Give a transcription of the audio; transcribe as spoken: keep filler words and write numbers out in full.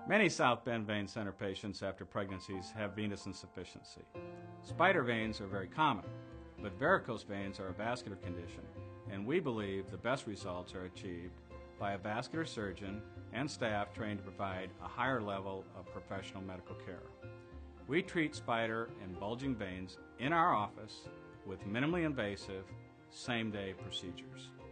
Many South Bend vein center patients after pregnancies have venous insufficiency. Spider veins are very common, but varicose veins are a vascular condition, and we believe the best results are achieved by a vascular surgeon and staff trained to provide a higher level of professional medical care. We treat spider and bulging veins in our office with minimally invasive, same-day procedures.